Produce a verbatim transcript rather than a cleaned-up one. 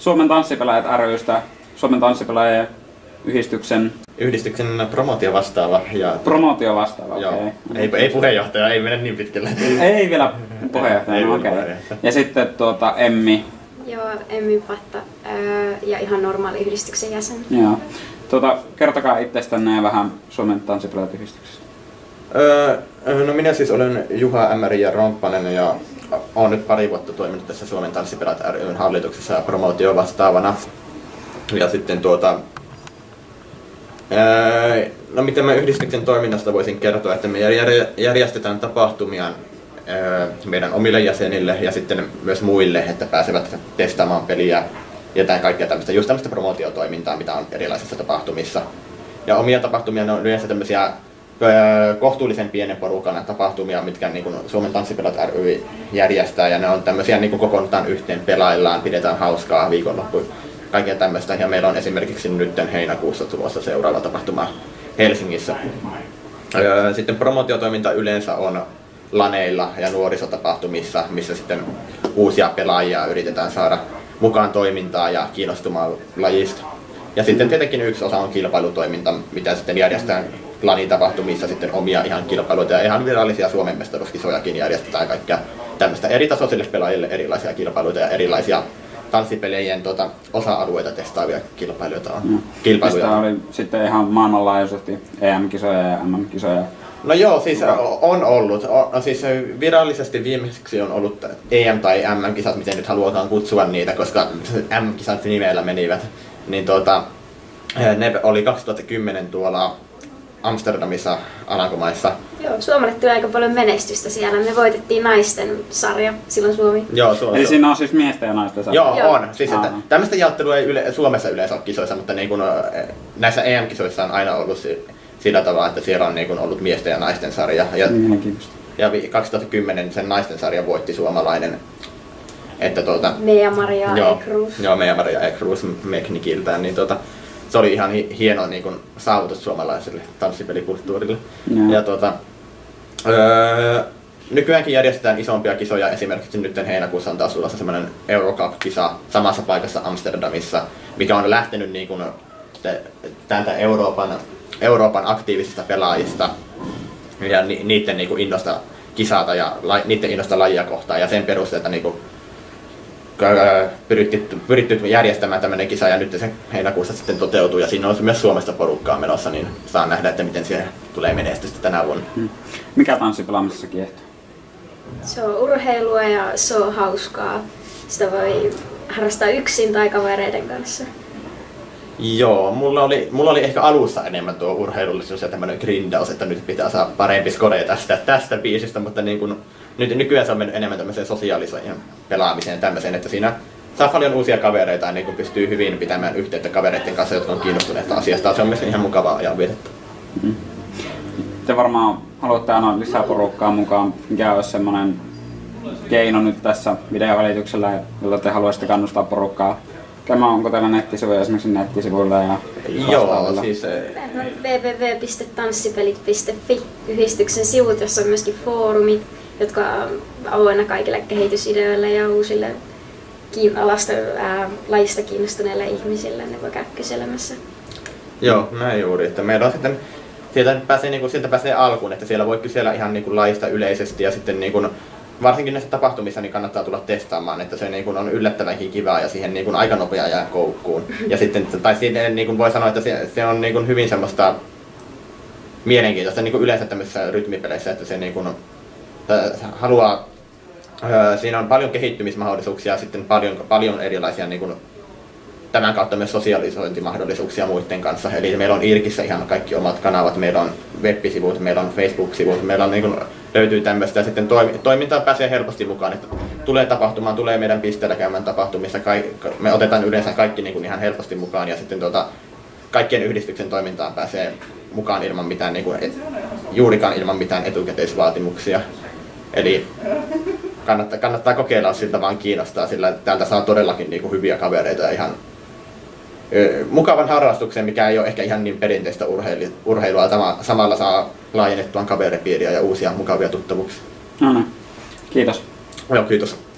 Suomen tanssipelaajat ry:stä, Suomen tanssipelaajien yhdistyksen... Yhdistyksen promootio vastaava. Ja... Promootio vastaava, okei. Okay. Ei, ei puheenjohtaja, ei mene niin pitkälle. Ei vielä puheenjohtaja, no, okei. Okay. Ja sitten tuota, Emmi. Joo, Emmi Patta öö, ja ihan normaali yhdistyksen jäsen. Joo. Tuota, kertokaa itsestänne ja vähän Suomen tanssipelaajat yhdistyksestä. Öö, no minä siis olen Juha Ämmäri ja Romppanen ja olen nyt pari vuotta toiminut tässä Suomen tanssipelaajat ry:n hallituksessa promootio vastaavana. Ja sitten tuota... Öö, no miten mä yhdistyksen toiminnasta voisin kertoa, että me järjestetään tapahtumia öö, meidän omille jäsenille ja sitten myös muille, että pääsevät testaamaan peliä ja jotain kaikkea tämmöistä, just tämmöistä promootiotoimintaa, mitä on erilaisissa tapahtumissa. Ja omia tapahtumia ne on yleensä tämmöisiä öö, kohtuullisen pienen porukan tapahtumia, mitkä niin kuin Suomen tanssipelaajat ry järjestää, ja ne on tämmöisiä niin kuin kokoonnutaan yhteen, pelaillaan, pidetään hauskaa viikonloppuun. Kaikkea tämmöistä, ja meillä on esimerkiksi nyt heinäkuussa tulossa seuraava tapahtuma Helsingissä. Sitten promootiotoiminta yleensä on laneilla ja nuorisotapahtumissa, missä sitten uusia pelaajia yritetään saada mukaan toimintaa ja kiinnostumaan lajista. Ja sitten tietenkin yksi osa on kilpailutoiminta, mitä sitten järjestetään lanitapahtumissa sitten omia ihan kilpailuita ja ihan virallisia Suomen mestaruuskisojakin järjestetään kaikkea tämmöistä eri tasoisille pelaajille erilaisia kilpailuita ja erilaisia tanssipelien tuota, osa-alueita testaavia kilpailijoita on. Mm. Kilpailuja. Mistä oli sitten ihan maailmanlaajuisesti E M-kisoja ja M M-kisoja? No joo, siis on ollut. No siis virallisesti viimeiseksi on ollut E M- tai M M-kisat, miten nyt halutaan kutsua niitä, koska M-kisat nimellä menivät. Niin tuota, ne oli kaksituhattakymmenen tuolla Amsterdamissa, Alankomaissa. Joo, Suomelle tuli aika paljon menestystä siellä. Me voitettiin naisten sarja silloin Suomi. Joo, Suomessa. Eli siinä on siis miesten ja naisten sarja? Joo, Joo. on. Siis, että tämmöistä jaottelua ei yle, Suomessa yleensä ole kisoissa, mutta niin kun, näissä E M-kisoissa on aina ollut sillä tavalla, että siellä on niin kun ollut miesten ja naisten sarja. Ja, ja kaksituhattakymmenen sen naisten sarja voitti suomalainen. Että tuota, Meija-Maria Ekrus. Joo, Meija-Maria Ekrus Meknikiltään. Niin tuota, se oli ihan hieno niin kun, saavutus suomalaiselle tanssipelikulttuurille. Ja. Ja, tuota, öö, nykyäänkin järjestetään isompia kisoja, esimerkiksi nyt heinäkuussa on taas tulossa semmoinen Eurocup-kisa samassa paikassa Amsterdamissa, mikä on lähtenyt niin kun, täältä Euroopan, Euroopan aktiivisista pelaajista ja ni, niiden niin kun, innosta kisata ja la, niiden innosta lajia kohtaan ja sen perusteella niin kun, Pyritty, pyritty järjestämään tämmöinen kisa ja nyt se heinäkuussa sitten toteutuu ja siinä on myös Suomesta porukkaa menossa, niin saa nähdä, että miten siellä tulee menestystä tänä vuonna. Hmm. Mikä tanssipelaamisessa kiehtoo? Se on urheilua ja se on hauskaa. Sitä voi harrastaa yksin tai kavereiden kanssa. Joo, mulla oli, mulla oli ehkä alussa enemmän tuo urheilullisuus ja tämmöinen grindaus, että nyt pitää saada parempi skore tästä, tästä biisistä, mutta niin kun, nyt nykyään se on mennyt enemmän tämmöiseen sosiaaliseen pelaamiseen tämmöiseen, että siinä saa paljon uusia kavereita ja niin kun pystyy hyvin pitämään yhteyttä kavereiden kanssa, jotka on kiinnostuneita asiasta. Se on myös ihan mukavaa ajan vietettä. Mm-hmm. Te varmaan haluatte aina lisää porukkaa mukaan, mikä olisi semmoinen keino nyt tässä videovälityksellä, jolla te haluaisitte kannustaa porukkaa. Tämä onko teillä nettisivuja esimerkiksi nettisivuilla ja Joo, siis double-u double-u double-u piste tanssipelit piste fi yhdistyksen sivut, jossa on myöskin foorumit, jotka on avoinna kaikille kehitysideoille ja uusille alasta, ää, lajista kiinnostuneille ihmisille, ne voi käydä kyselemässä. Joo, näin juuri, että meillä on sitten sieltä pääsee niinku sieltä pääsee alkuun, että siellä voi kysellä ihan niinku lajista yleisesti ja sitten niinku varsinkin näissä tapahtumissa niin kannattaa tulla testaamaan, että se niin kuin on yllättävänkin kivaa ja siihen niin kuin aika nopea jää koukkuun. Ja sitten, tai sitten niin kuin voi sanoa, että se, se on niin kuin hyvin semmoista mielenkiintoista niin kuin yleensä tämmöisissä rytmipeleissä, että se niin kuin, äh, haluaa, äh, siinä on paljon kehittymismahdollisuuksia ja sitten paljon, paljon erilaisia niin kuin, tämän kautta myös sosialisointimahdollisuuksia muiden kanssa. Eli meillä on Irkissä ihan kaikki omat kanavat, meillä on web-sivut, meillä on Facebook-sivut, meillä on niin kuin, löytyy tämmöistä ja sitten toimintaan pääsee helposti mukaan, että tulee tapahtumaan, tulee meidän pisteellä käymään tapahtumissa, me otetaan yleensä kaikki niin kuin ihan helposti mukaan ja sitten tuota, kaikkien yhdistyksen toimintaan pääsee mukaan ilman mitään, niin kuin, et, juurikaan ilman mitään etukäteisvaatimuksia. Eli kannattaa, kannattaa kokeilla, jos siltä vaan kiinnostaa, sillä täältä saa todellakin niin kuin hyviä kavereita ja ihan ö, mukavan harrastuksen, mikä ei ole ehkä ihan niin perinteistä urheilua. Tämä, samalla saa laajennettua kaveripiiriä ja uusia mukavia tuttavuuksia. No niin. Kiitos. Joo, kiitos.